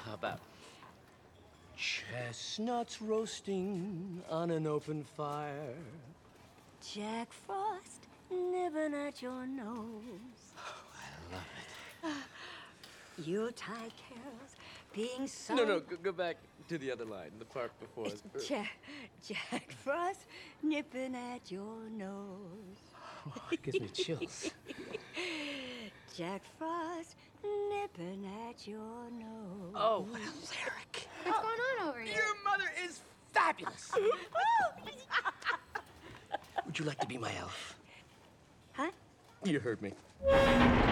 How about chestnuts roasting on an open fire? Jack Frost nibbling at your nose. I love it. Yuletide carols being sung. No, go back to the other line, the part before. Jack Frost nipping at your nose. Oh, it gives me chills. Jack Frost nipping at your nose. Oh, what a lyric. What's going on over here? Your mother is fabulous. Would you like to be my elf? Huh? You heard me.